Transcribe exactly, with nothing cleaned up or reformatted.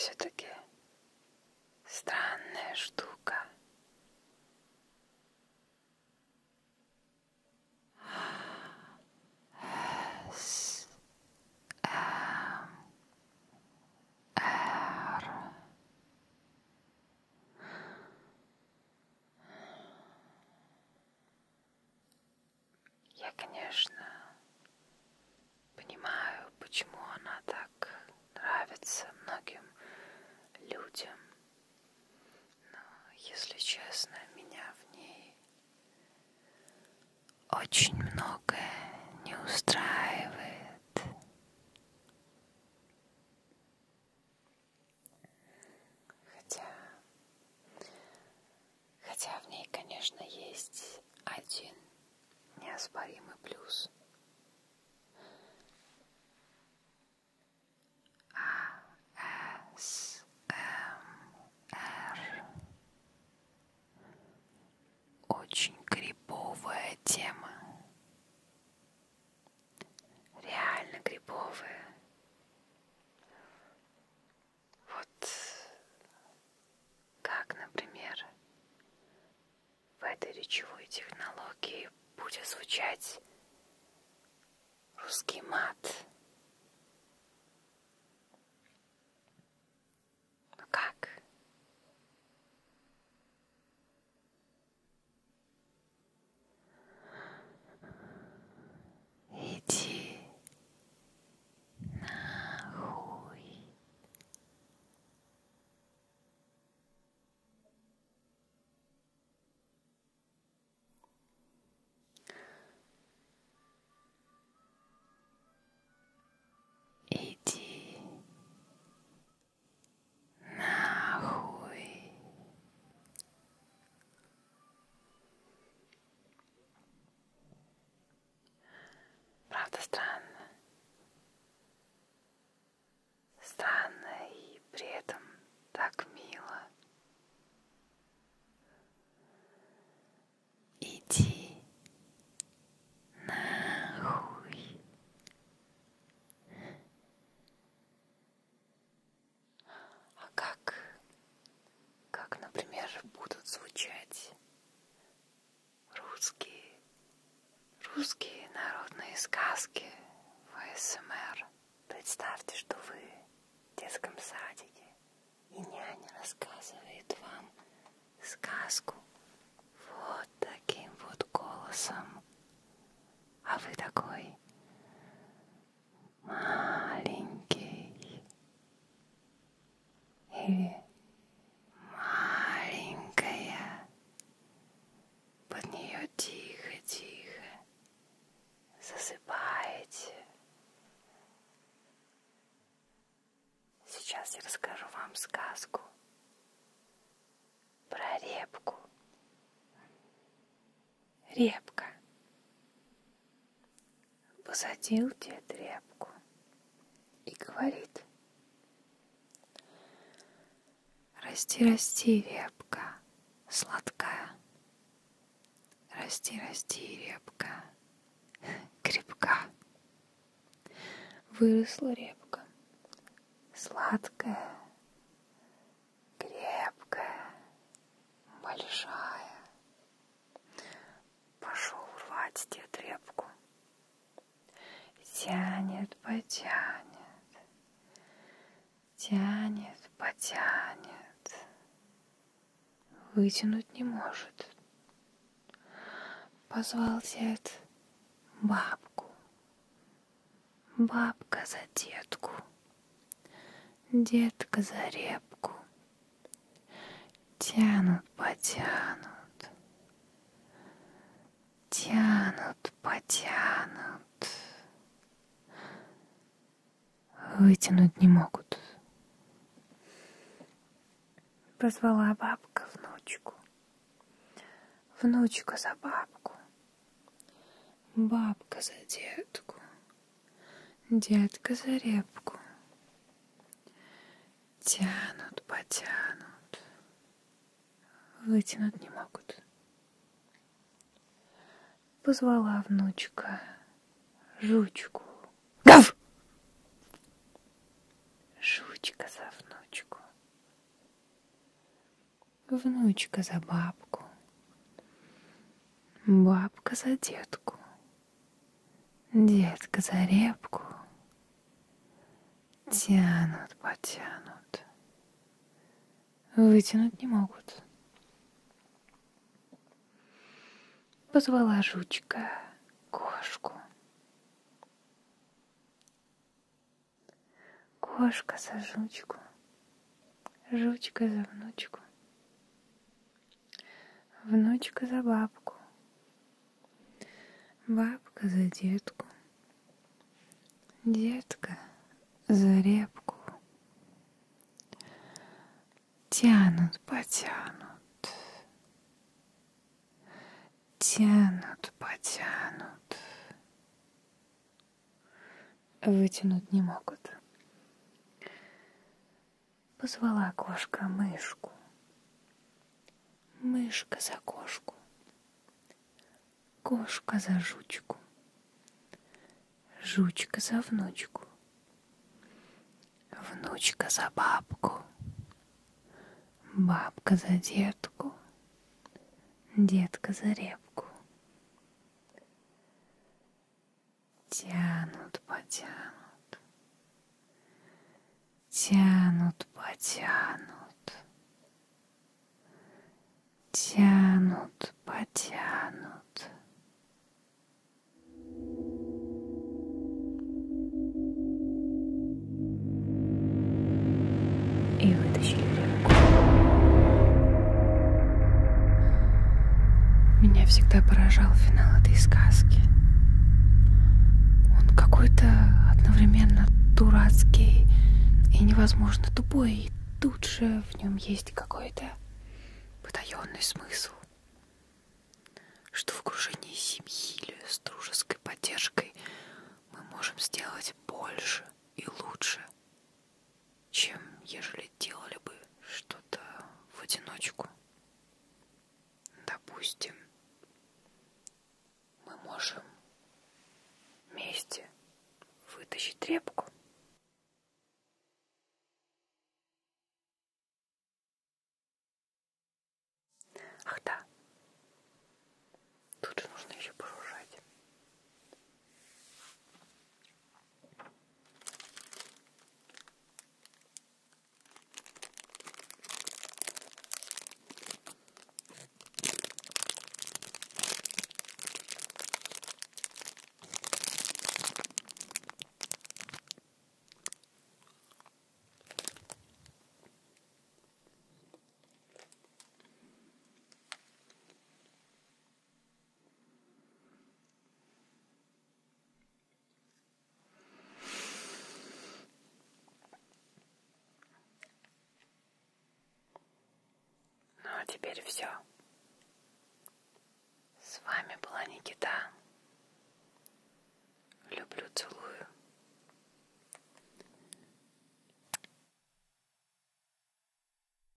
все-таки странная штука. С М Р. Я, конечно, понимаю, почему она так нравится многим людям, но, если честно, меня в ней очень многое не устраивает. Хотя, хотя в ней, конечно, есть один неоспоримый плюс. А С М Р. Очень криповая тема. Реально криповая. Вот как, например, в этой речевой технологии будет звучать русский мат. Ну как? Иди нахуй. Иди нахуй. Правда, странно. Странно и при этом так мило. Иди нахуй. А как, как, например, будут звучать русские, русские народные сказки в А Эс Эм Эр? Представьте, что вы в детском садике, и няня рассказывает вам сказку вот таким вот голосом, а вы такой маленький или маленькая, под нее тихо-тихо засыпаете. Сейчас я расскажу вам сказку про репку. Репка. Посадил дед репку и говорит: расти, расти, репка сладкая, расти, расти, репка крепка. Выросла репка сладкая, крепкая, большая. Пошел рвать дед репку. Тянет, потянет, тянет, потянет, вытянуть не может. Позвал дед бабку. Бабка за детку, детка за репку. Тянут, потянут, тянут, потянут, вытянуть не могут. Позвала бабка внучку, внучка за бабку, бабка за детку, детка за репку. Тянут, потянут, вытянуть не могут. Позвала внучка жучку. Гав! Жучка за внучку, Внучка за бабку, бабка за детку, детка за репку. Тянут, потянут, вытянуть не могут. Позвала жучка кошку. Кошка за жучку, жучка за внучку, внучка за бабку, бабка за детку, детка за репку. Тянут, потянут, тянут, потянут, вытянуть не могут. Позвала кошка мышку, мышка за кошку, кошка за жучку, жучка за внучку, внучка за бабку, бабка за детку, детка за репку. Тянут, потянут, тянут, потянут, тянут, потянут. И вытащили репку. Меня всегда поражал финал этой сказки. Он какой-то одновременно дурацкий и невозможно тупой, и тут же в нем есть какой-то потаенный смысл, что в окружении семьи или с дружеской поддержкой мы можем сделать больше и лучше, чем ежели делали бы что-то в одиночку. Допустим, мы можем вместе вытащить репку. Ах да, тут же нужно еще пожужжать. Ну а теперь все. С вами была Никита.